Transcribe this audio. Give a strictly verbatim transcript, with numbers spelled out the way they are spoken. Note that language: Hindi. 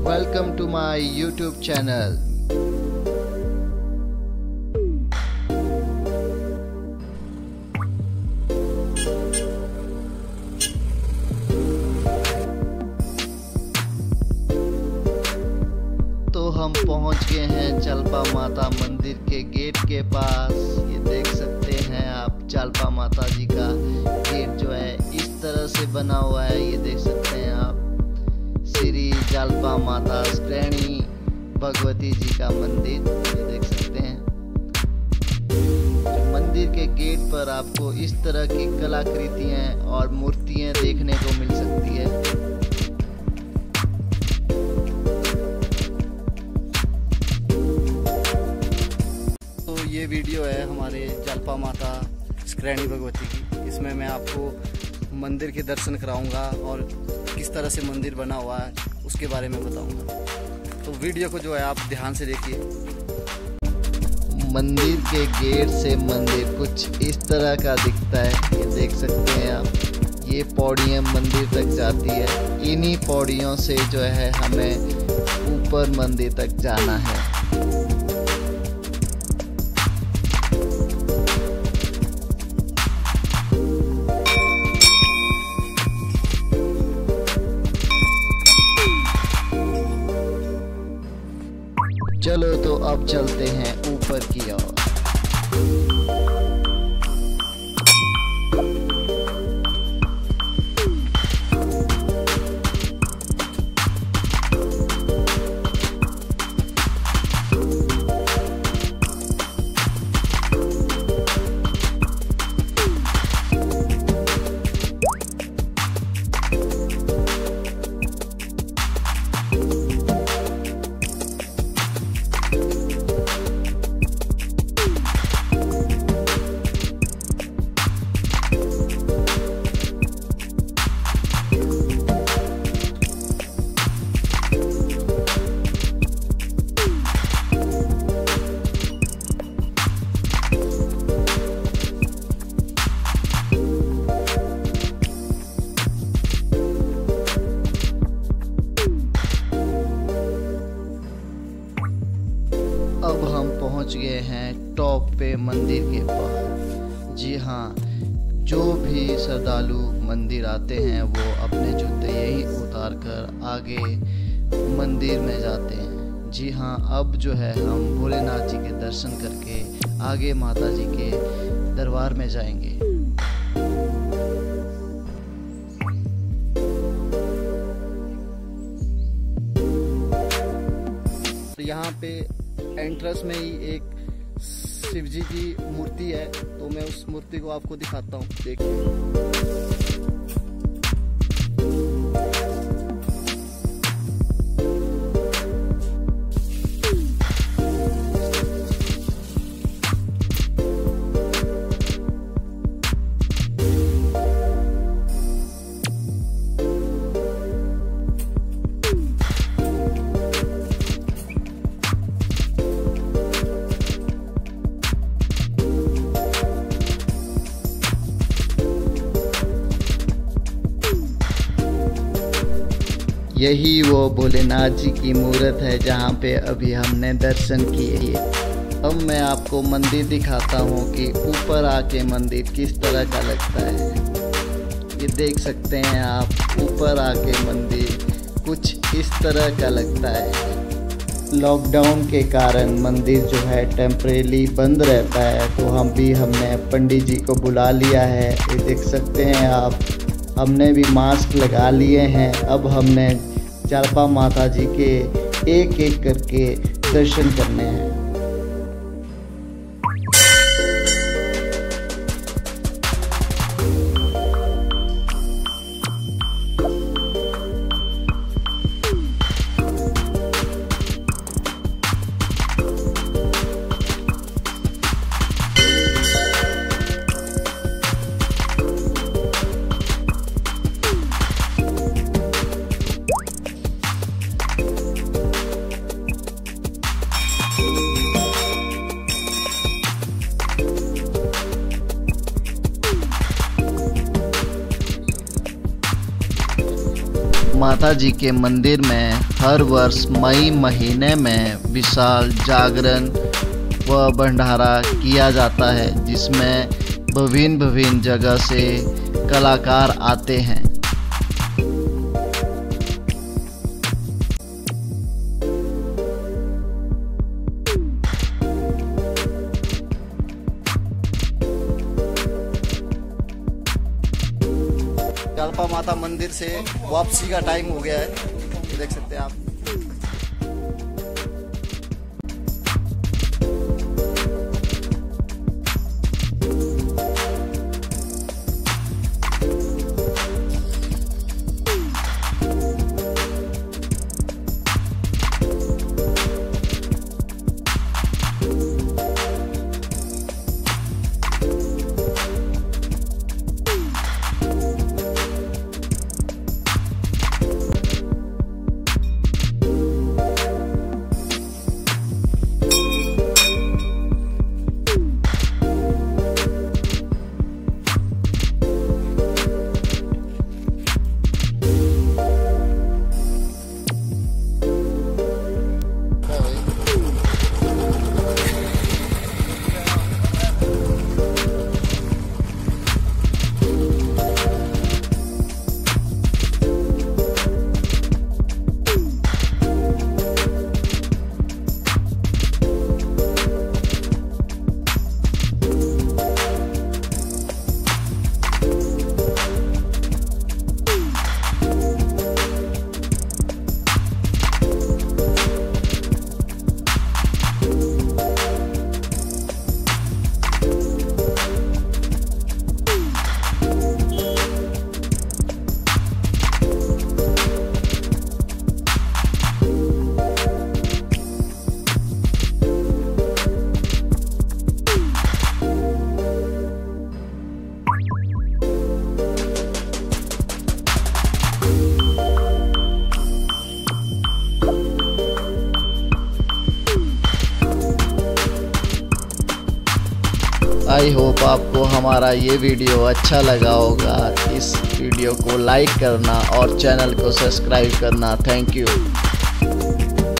Welcome to my YouTube channel. तो हम पहुंच गए हैं चालपा माता मंदिर के गेट के पास। ये देख सकते हैं आप, चालपा माता जी का गेट जो है इस तरह से बना हुआ है। ये देख सकते हैं आप, श्री चालपा माता श्रेणी भगवती जी का मंदिर, ये देख सकते हैं। मंदिर के गेट पर आपको इस तरह की कलाकृतियां और मूर्तियां देखने को मिल सकती है। ये वीडियो है हमारे चालपा माता श्रेणी भगवती की। इसमें मैं आपको मंदिर के दर्शन कराऊंगा और किस तरह से मंदिर बना हुआ है उसके बारे में बताऊंगा। तो वीडियो को जो है आप ध्यान से देखिए। मंदिर के गेट से मंदिर कुछ इस तरह का दिखता है, ये देख सकते हैं आप। ये पौड़ियाँ मंदिर तक जाती है। इन्हीं पौड़ियों से जो है हमें ऊपर मंदिर तक जाना है। चलो तो अब चलते हैं ऊपर की ओर। अब हम पहुंच गए हैं टॉप पे मंदिर के पास। जी हाँ, जो भी श्रद्धालु मंदिर आते हैं वो अपने जूते यही उतार कर आगे मंदिर में जाते हैं। जी हाँ, अब जो है हम भोलेनाथ जी के दर्शन करके आगे माता जी के दरबार में जाएंगे। तो यहाँ पे एंट्रेंस में ही एक शिव जी की मूर्ति है, तो मैं उस मूर्ति को आपको दिखाता हूँ, देखिए। यही वो भोलेनाथ जी की मूर्त है जहाँ पे अभी हमने दर्शन किए। अब मैं आपको मंदिर दिखाता हूँ कि ऊपर आके मंदिर किस तरह का लगता है। ये देख सकते हैं आप, ऊपर आके मंदिर कुछ इस तरह का लगता है। लॉकडाउन के कारण मंदिर जो है टेम्परेरी बंद रहता है, तो हम भी हमने पंडित जी को बुला लिया है। ये देख सकते हैं आप, हमने भी मास्क लगा लिए हैं। अब हमने चालपा माता जी के एक एक करके दर्शन करने हैं। माता जी के मंदिर में हर वर्ष मई महीने में विशाल जागरण व भंडारा किया जाता है, जिसमें विभिन्न विभिन्न जगह से कलाकार आते हैं। कल्पा माता मंदिर से वापसी का टाइम हो गया है, देख सकते हैं आप। आई होप आपको हमारा ये वीडियो अच्छा लगा होगा। इस वीडियो को लाइक करना और चैनल को सब्सक्राइब करना। Thank you.